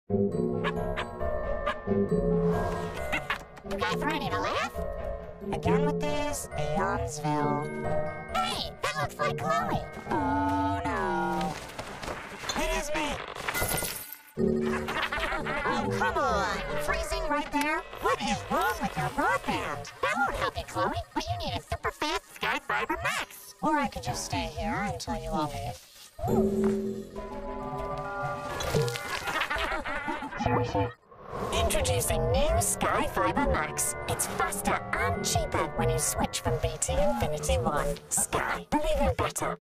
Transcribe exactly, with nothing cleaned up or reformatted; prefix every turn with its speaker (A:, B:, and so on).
A: You guys ready to laugh?
B: Again with these Eonsville.
A: Hey, that looks like Chloe.
B: Oh no.
C: It is me.
A: Oh, come on. Freezing right there? What is wrong with your broadband? That won't help you, Chloe. What you need is super fast Sky Fiber Max.
B: Or I could just stay here until you all leave.
A: Introducing new Sky Fiber Max. It's faster and cheaper when you switch from B T Infinity One. Sky, believe in better.